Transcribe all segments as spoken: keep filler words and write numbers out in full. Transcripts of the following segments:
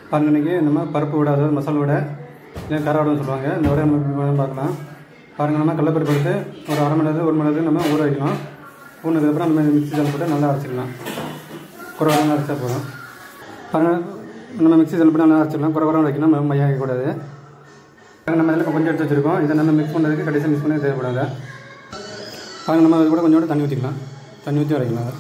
பாருங்க இன்றைக்கி நம்ம பருப்பு வடை, அதாவது மசாலா வடை இல்லை கார வடைன்னு சொல்லுவாங்க. இந்த வடை நம்ம பார்க்கலாம். பாருங்கள், நம்ம கடலைப்பருப்பு எடுத்து ஒரு அரை மணி நேரத்துக்கு ஒரு மணி நேரத்துக்கு நம்ம ஊற வைக்கணும். ஊறினதுக்கப்புறம் நம்ம மிக்ஸி ஜாரில் போட்டு நல்லா அரைச்சிக்கலாம். குறை வரம் அரைச்சா போதும். பாருங்கள், நம்ம மிக்ஸி ஜாரில் போட்டு நல்லா அரைச்சிக்கலாம். குறை வரம் வைக்கணும், நம்ம மையம் வைக்கக்கூடாது. நம்ம இதில் கொஞ்சம் எடுத்து வச்சுருக்கோம். இதை நம்ம மிக்ஸ் பண்ணுறதுக்கு கடைசியாக மிக்ஸ் பண்ணி தேவைப்படாது. பாருங்கள், நம்ம அது கூட கொஞ்சோண்டு தண்ணி ஊற்றிக்கலாம். தண்ணி ஊற்றி அரைக்கலாம்.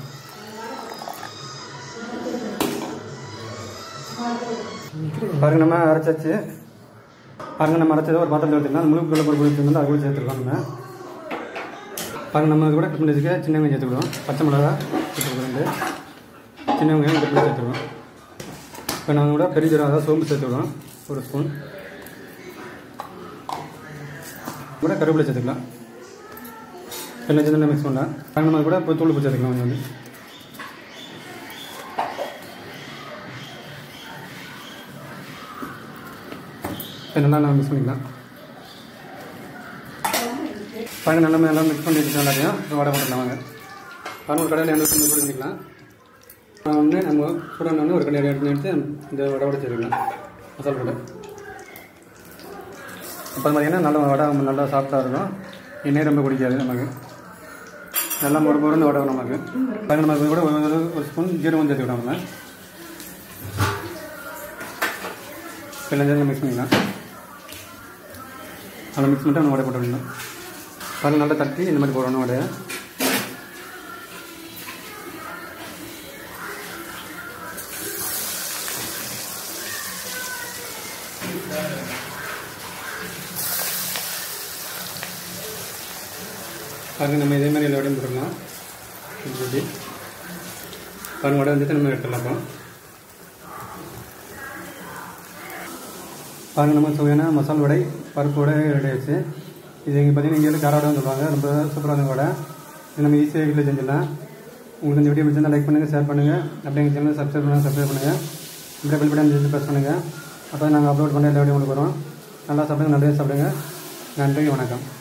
பாருங்கள், நம்ம அரைச்சாச்சு. பாருங்கள், நம்ம அரைச்சதை ஒரு பாத்திரத்தில் எடுத்துக்கலாம். அந்த முழு கடலைப்பருப்பு எடுத்துருந்து அது கூட சேர்த்துருக்கோம். நம்ம பாருங்கள், நம்ம அது கூட கட் பண்ணி வச்சுக்க சின்ன வெங்காயம் சேர்த்துக்கிடுவோம். பச்சை மிளகா சேர்த்துக்கிட்டு ரெண்டு சின்ன வெங்காயம் கட் பண்ணி சேர்த்துக்கிடுவோம். இப்போ நாங்கள் கூட பெரிய ஜீரகம், அதாவது சோம்பு சேர்த்துக்கிடுவோம் ஒரு ஸ்பூன். கூட கருவேப்பிலை சேர்த்துக்கலாம். எல்லாம் சேர்ந்து மிக்ஸ் பண்ணலாம். பாருங்கள், நம்ம கூட இப்போ தூள் பூச்சி சேர்த்துக்கலாம். கொஞ்சம் வந்து நல்லா நம்ம மிக்ஸ் பண்ணிக்கலாம். பாருங்கள், நல்லா நல்லா மிக்ஸ் பண்ணி வச்சுக்கலாம். எல்லாத்தையும் வடை போட்டுக்கலாம். வாங்க பாருங்கள், ஒரு கடையில் எண்ணெய் ஊற்றி போட்டுக்கலாம். ஒன்று நம்ம சூடான ஒரு கடையில் எடுத்து எடுத்து இந்த வடை வடை சேர்த்துக்கலாம். மசாலா வடை அப்போ பார்த்தீங்கன்னா நல்லா வடை நல்லா சாஃப்டாக இருக்கும். எண்ணெய் ரொம்ப குடிக்காது. நமக்கு நல்லா மொறு மொறுன்னு வடை நமக்கு. பாருங்கள், நமக்கு கூட ஒரு ஸ்பூன் ஜீரகம் சேர்த்துக்கிட்டோம். நம்ம எல்லாம் சேர்ந்து மிக்ஸ் பண்ணிக்கலாம். நல்லா மிக்ஸ் பண்ணிட்டு நம்ம வடை போட்டு விடணும். பாருங்கள், நல்லா தட்டி இந்த மாதிரி போடணும் வடையை. பாருங்கள், நம்ம இதே மாதிரி எல்லா வடையும் போட்டுக்கலாம். பாருங்கள், வடை வந்துட்டு நம்ம எடுத்துடலாம். அப்புறம் பாருங்கள், நம்ம சுவையான மசாலா வடை பருப்பு வடை ரெடி ஆச்சு. இது இங்கே பார்த்தீங்கன்னா இங்கே வந்து கார வடைன்னு சொல்லுவாங்க. ரொம்ப சூப்பரான வடை. இது நம்ம ஈஸியாக வீட்டில் செஞ்சிடலாம். உங்களுக்கு இந்த வீடியோ பிடிச்சிருந்தா லைக் பண்ணுங்கள், ஷேர் பண்ணுங்கள். அப்படியே எங்கள் சேனல் சப்ஸ்கிரைப் பண்ணுங்கள் சப்ஸ்கிரைப் பண்ணுங்கள். இப்படியே பெல் பட்டன் செஞ்சு ப்ரெஸ் பண்ணுங்கள். அப்போ நாங்கள் அப்லோட் பண்ண எல்லா வீடியோ உங்களுக்கு வரும். நல்லா சாப்பிடுங்க, நிறைய சாப்பிடுங்க. நன்றி, வணக்கம்.